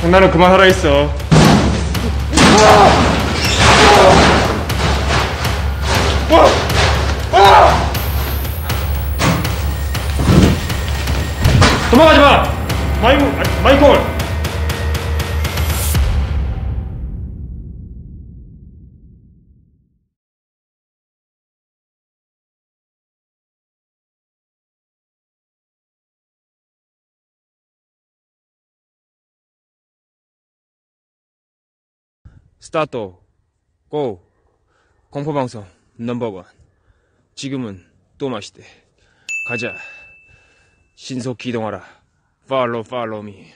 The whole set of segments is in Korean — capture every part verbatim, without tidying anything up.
장난은 그만하라 했어. 도망가지 마! 마이크, 아니, 마이콜! 스타트, 고! 공포방송 넘버원. 지금은 또 마시대. 가자. 신속 기동하라. 팔로우 팔로우 미.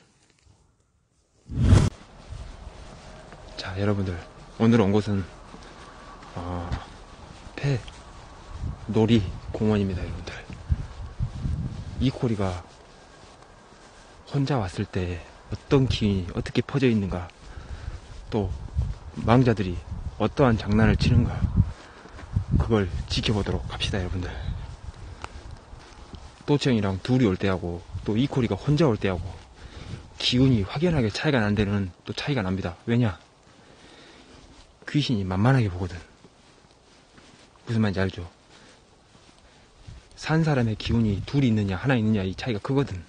자, 여러분들, 오늘 온 곳은 어, 폐 놀이 공원입니다. 여러분들, 이코리가 혼자 왔을 때 어떤 기운이 어떻게 퍼져 있는가, 또 망자들이 어떠한 장난을 치는가, 그걸 지켜보도록 합시다. 여러분들, 또치형이랑 둘이 올 때하고 또 이코리가 혼자 올 때하고 기운이 확연하게 차이가 난 데는 또 차이가 납니다. 왜냐? 귀신이 만만하게 보거든. 무슨 말인지 알죠? 산 사람의 기운이 둘이 있느냐 하나 있느냐 이 차이가 크거든.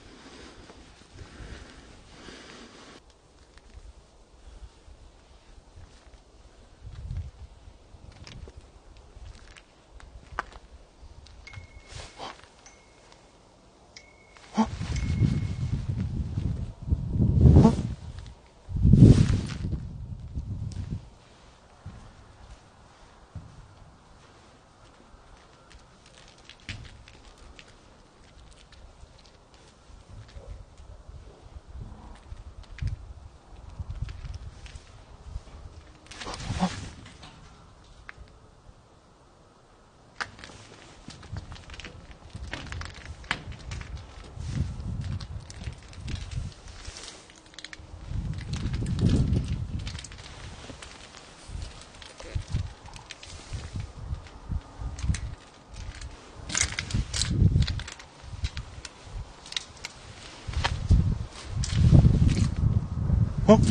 어?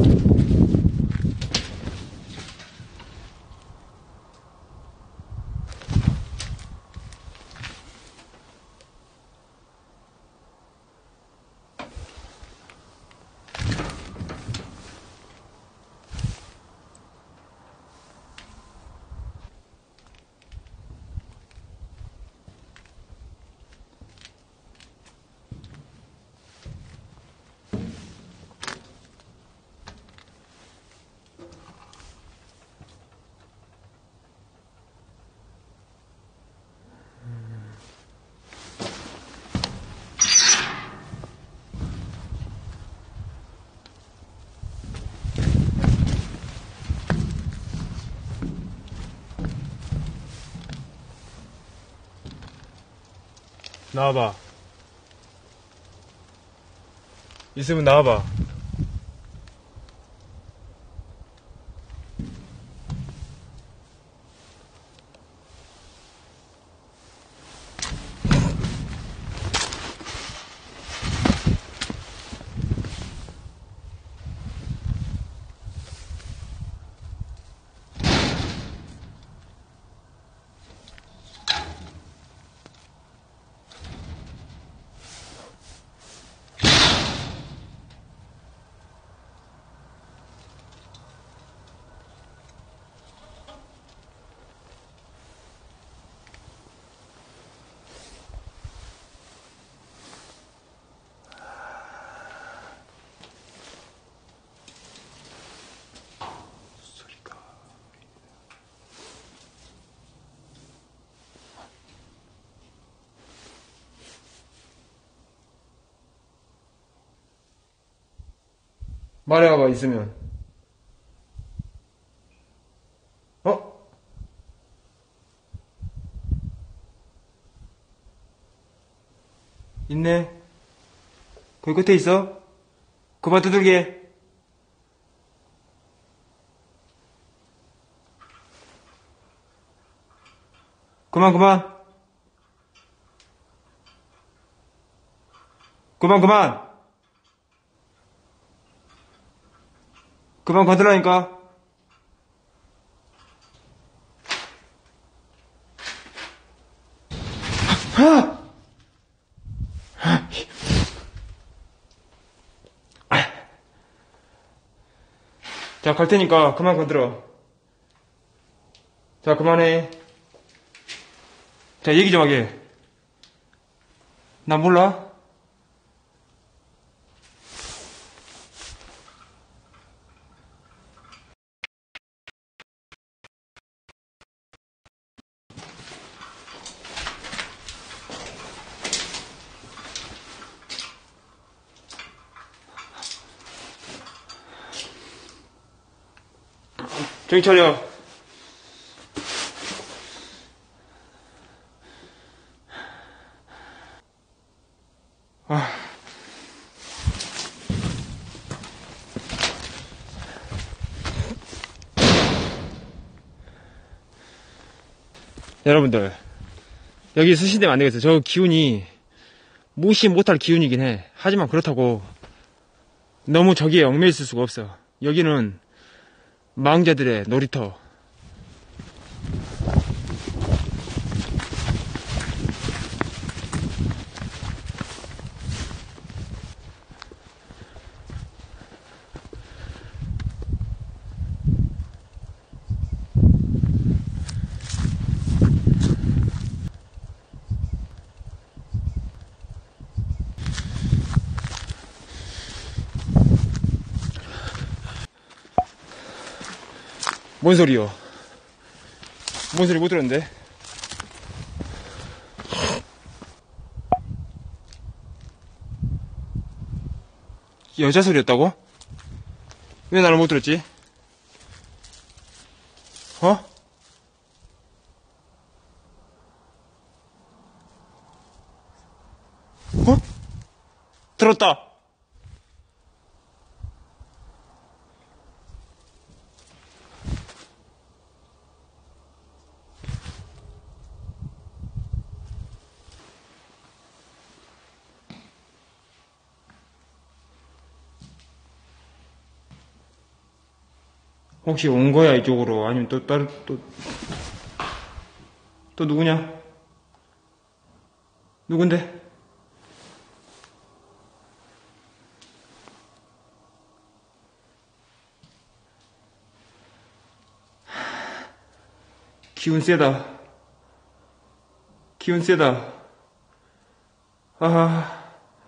나와봐. 있으면 나와봐. 말해봐봐. 있으면. 어? 있네. 거기 끝에 있어. 그만 두들게. 그만 그만. 그만 그만. 그만 건드라니까. 자, 갈 테니까 그만 건드려. 자, 그만해. 자, 얘기 좀 하게. 나 몰라? 정신 차려. 아. 여러분들, 여기 수신되면 안 되겠어요. 저 기운이 무시 못할 기운이긴 해. 하지만 그렇다고 너무 저기에 얽매여 있을 수가 없어. 여기는 망자들의 놀이터. 뭔 소리요? 뭔 소리 못 들었는데? 여자 소리였다고? 왜 나를 못 들었지? 어? 어? 들었다! 혹시 온 거야, 이쪽으로? 아니면 또, 다른, 또, 또 누구냐? 누군데? 기운 세다. 기운 세다. 아.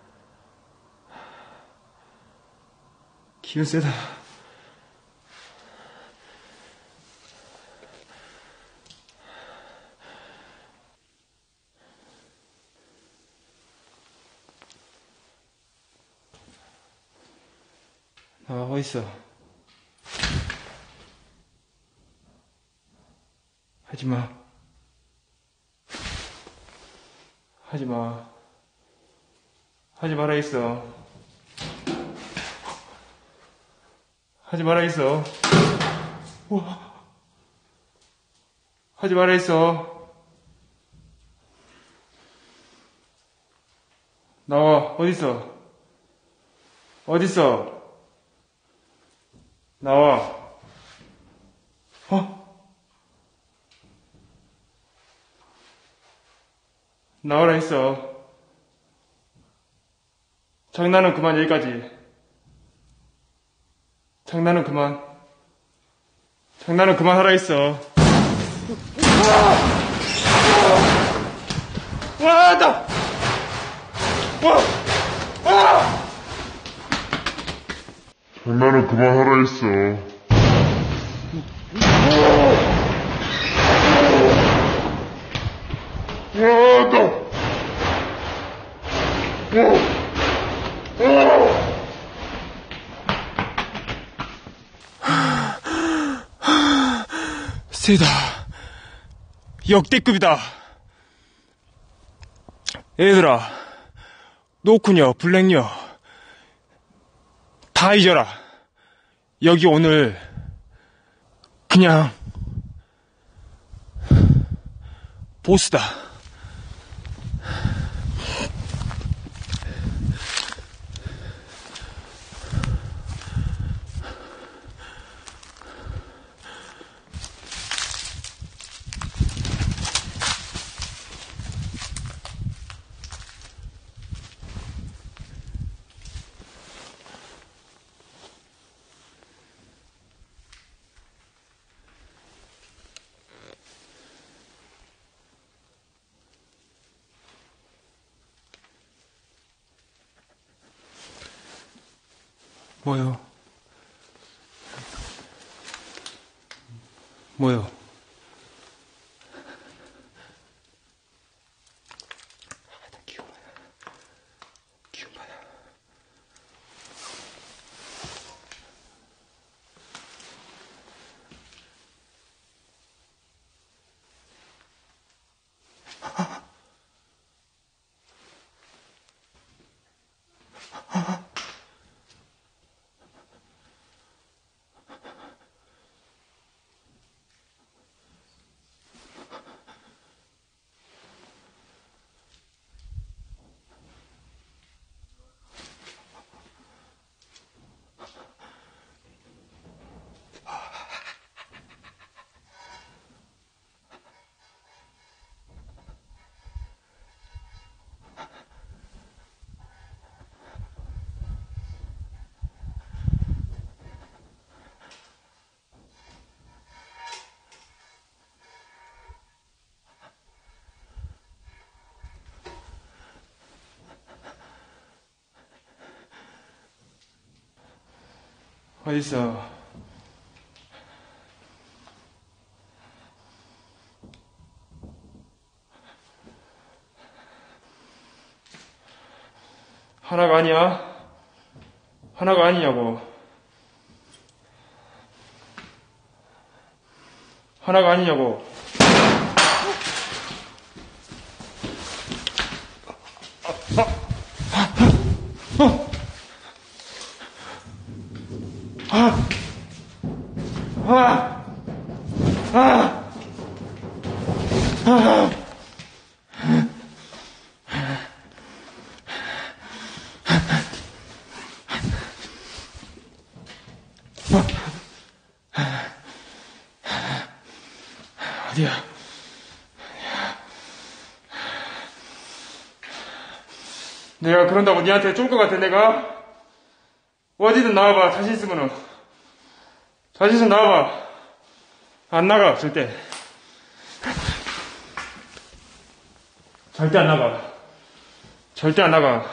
기운 세다. 아, 어딨어? 하지마. 하지마. 하지 마라 했어. 하지 마라 했어. 우와. 하지 마라 했어. 나와. 어딨어? 어딨어? 나와. 어? 나오라 했어. 장난은 그만. 여기까지. 장난은 그만. 장난은 그만하라 했어. 와, 나! 와! 와! 장난은 그만하라 했어. 와, 나! 와! 와! 세다. 역대급이다. 얘들아, 노쿠녀, 블랙녀 다 잊어라. 여기 오늘 그냥 보스다. 뭐요? 뭐요? 기운 받아. 기운 받아. 어딨어? 하나가 아니야? 하나가 아니냐고. 하나가 아니냐고. 아! 아! 아! 아! 어디야? 내가 그런다고 니한테 쫄 것 같아, 내가? 어디든 나와봐, 자신 있으면은. 자신 있으면 나와봐. 안 나가, 절대. 절대 안 나가. 절대 안 나가.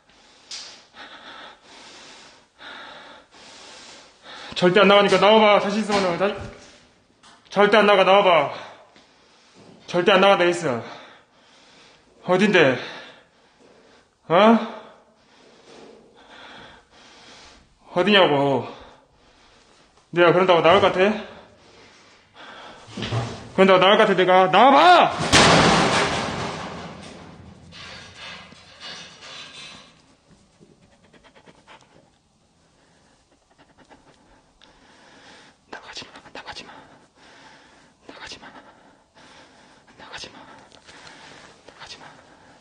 절대 안 나가니까 나와봐, 자신 있으면은. 자... 절대 안 나가, 나와봐. 절대 안 나간다 했어. 어딘데? 어? 어디냐고. 내가 그런다고 나올 것 같아? 그런다고 나올 것 같아, 내가? 나와봐! 나가지 마, 나가지 마. 나가지 마. 나가지 마. 나가지 마.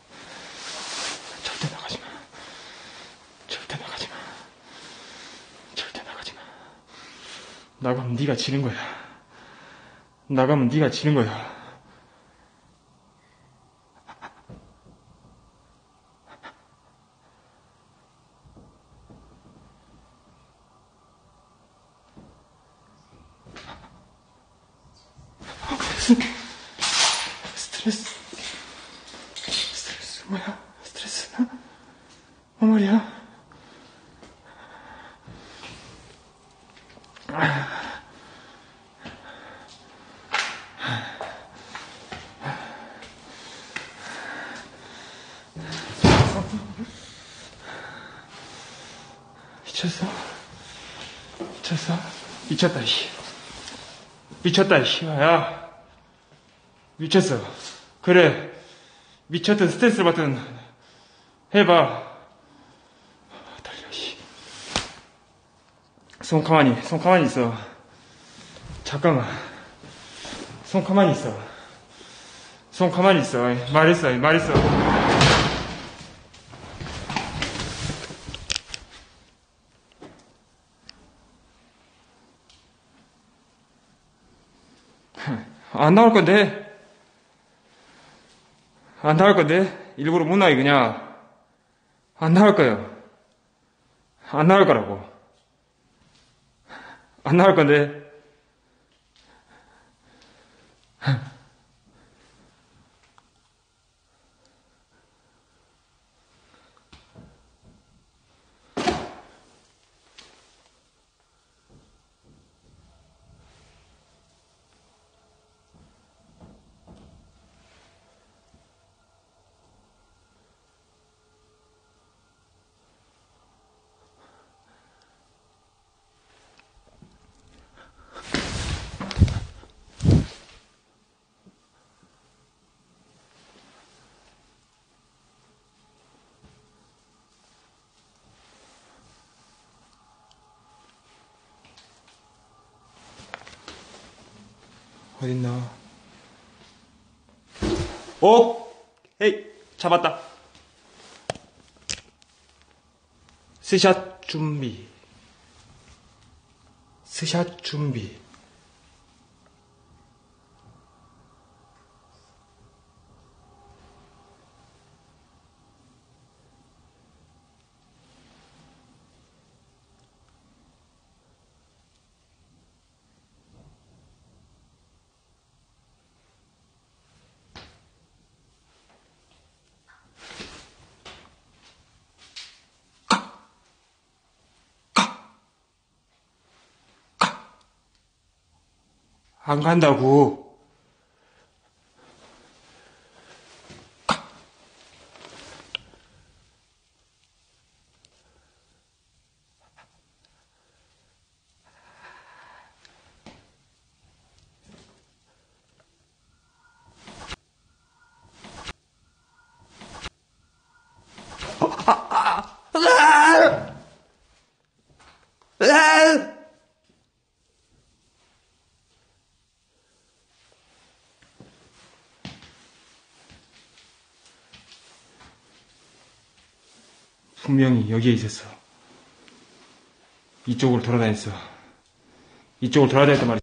절대 나가지 마. 절대 나가지 마. 절대 나가지 마. 나가면 네가 지는 거야. 나가면 네가 지는 거야. 스트레스. 스트레스 뭐야? 스트레스? 어 말이야? 미쳤어? 미쳤어? 미쳤다, 씨. 미쳤다, 씨. 야. 미쳤어. 그래. 미쳤든 스트레스를 받든 해봐. 달려, 씨. 손 가만히, 손 가만히 있어. 잠깐만. 손 가만히 있어. 손 가만히 있어. 말했어, 말했어. 안 나올 건데. 안 나올 건데. 일부러 못 나게 그냥. 안 나올 거예요. 안 나올 거라고. 안 나올 건데. 어딨나? 오! 헤이! 잡았다. 스샷 준비. 스샷 준비. 안 간다고. 분명히 여기에 있었어. 이쪽으로 돌아다녔어. 이쪽으로 돌아다녔단 말이야.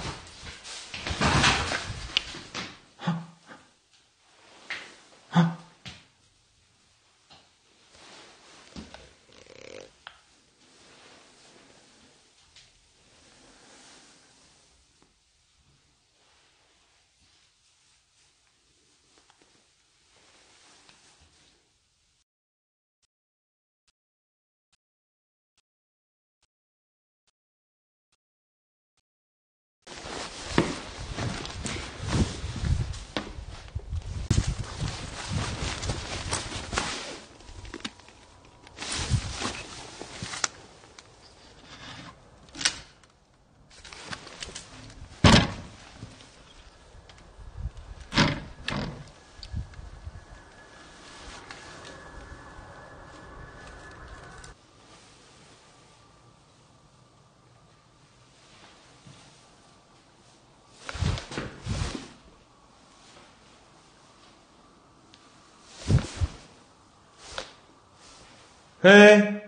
헤이.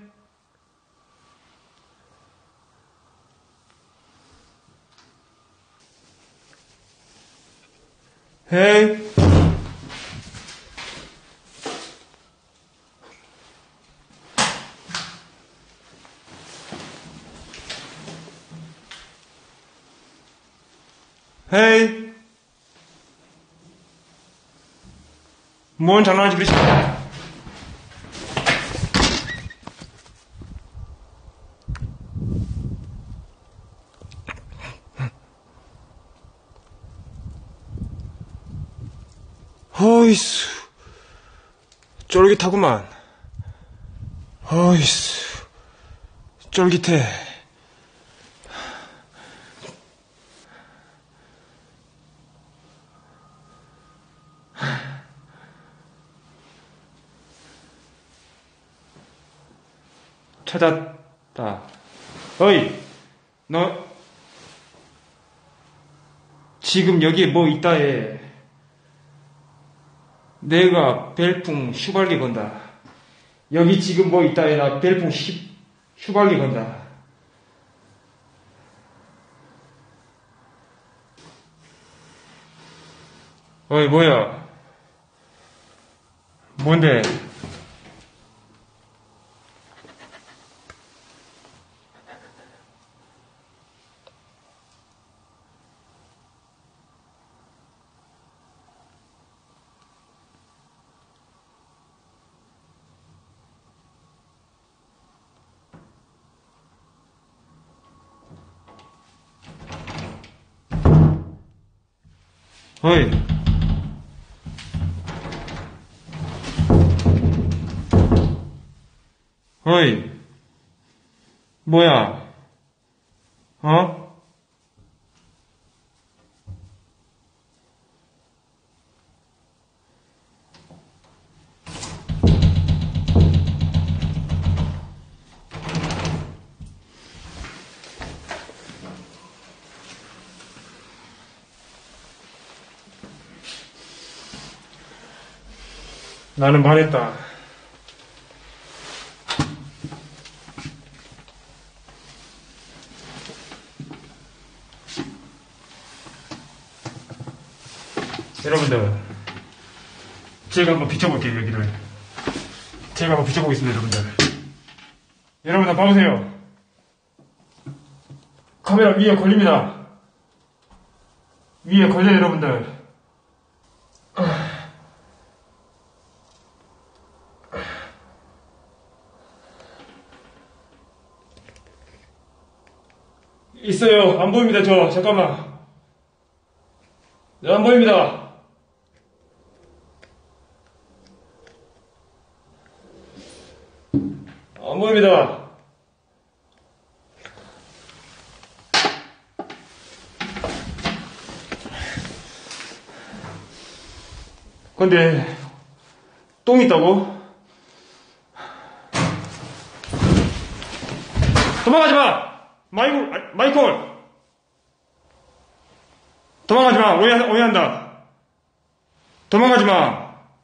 헤이. 헤이. 뭔 장난하지 그러시. 어이스, 쫄깃하구만. 어이스, 쫄깃해. 찾았다. 어이, 너 지금 여기에 뭐 있다 해. 내가 벨풍 슈발기 건다. 여기 지금 뭐 있다 해. 나 벨풍 슈, 슈발기 건다. 어이, 뭐야? 뭔데? 어이. 어이. 뭐야? 어? 나는 말했다. 여러분들, 제가 한번 비춰볼게요, 여기를. 제가 한번 비춰보겠습니다, 여러분들. 여러분들, 봐보세요. 카메라 위에 걸립니다. 위에 걸려요, 여러분들. 있어요. 안 보입니다, 저. 잠깐만. 네, 안 보입니다. 안 보입니다. 근데 똥 있다고? 도망가지 마! 마이콜, 마이콜! 도망가지 마! 오해, 오해한다. 도망가지 마!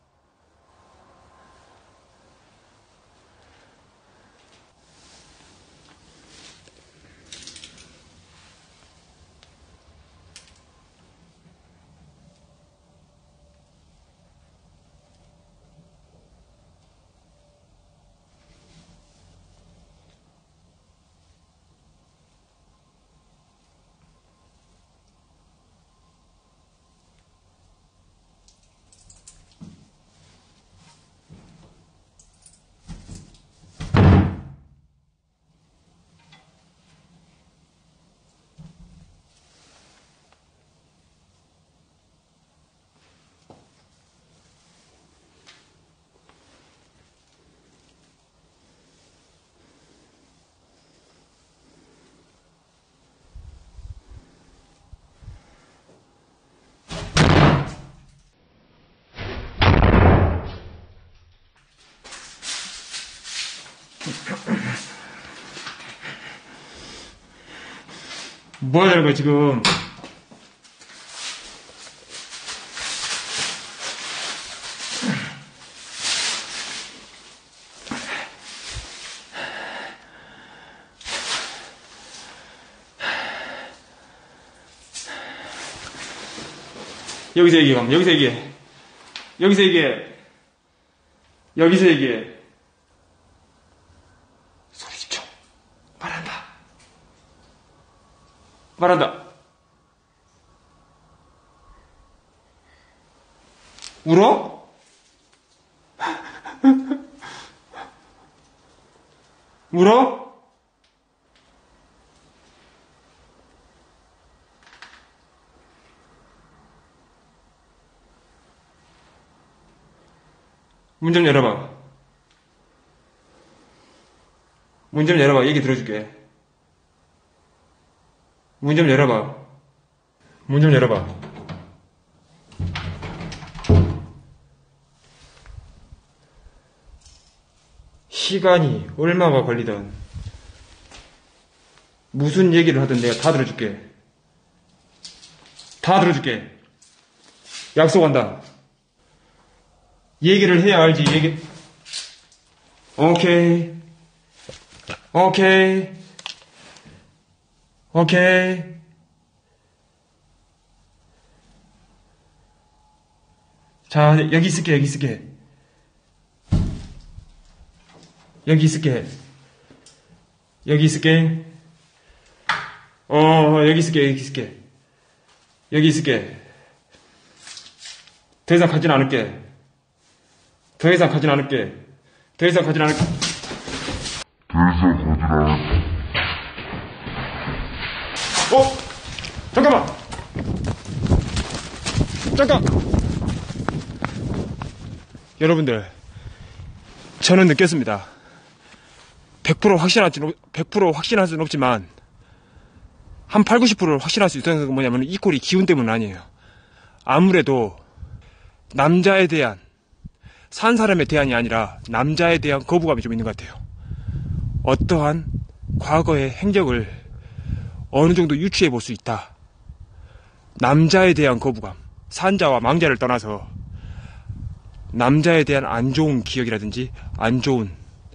뭐 하자는 거야, 지금? 여기서 얘기해, 그럼. 여기서 얘기해. 여기서 얘기해. 여기서 얘기해. 소리 집중. 말한다. 말한다. 울어? 울어? 문 좀 열어봐. 문 좀 열어봐. 얘기 들어줄게. 문 좀 열어봐. 문 좀 열어봐. 시간이 얼마가 걸리든 무슨 얘기를 하든 내가 다 들어줄게. 다 들어줄게. 약속한다. 얘기를 해야 알지. 얘기. 오케이. 오케이. 오케이. 자, 여기 있을게, 여기 있을게. 여기 있을게. 여기 있을게. 어, 여기 있을게, 여기 있을게. 여기 있을게. 더 이상 가진 않을게. 더 이상 가진 않을게. 더 이상 가진 않을게. 더 이상 가진 않을게. 어? 잠깐만! 잠깐! 여러분들, 저는 느꼈습니다. 백 퍼센트 확신할 수는, 백 퍼센트 확신할 수는 없지만, 한 팔, 구십 퍼센트 확신할 수 있다는 건 뭐냐면, 이 꼴이 기운 때문은 아니에요. 아무래도, 남자에 대한, 산 사람에 대한이 아니라, 남자에 대한 거부감이 좀 있는 것 같아요. 어떠한 과거의 행적을 어느 정도 유추해 볼 수 있다. 남자에 대한 거부감, 산자와 망자를 떠나서 남자에 대한 안 좋은 기억이라든지 안 좋은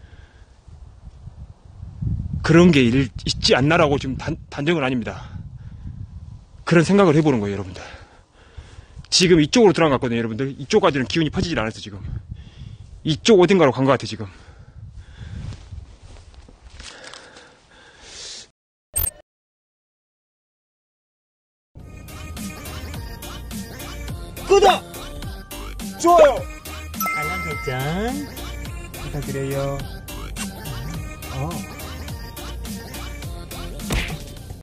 그런 게 일, 있지 않나라고 지금 단, 단정은 아닙니다. 그런 생각을 해보는 거예요, 여러분들. 지금 이쪽으로 들어갔거든요, 여러분들. 이쪽까지는 기운이 퍼지질 않았어, 지금. 이쪽 어딘가로 간 것 같아, 지금. 구독! 좋아요! 알람 설정 부탁드려요. 어.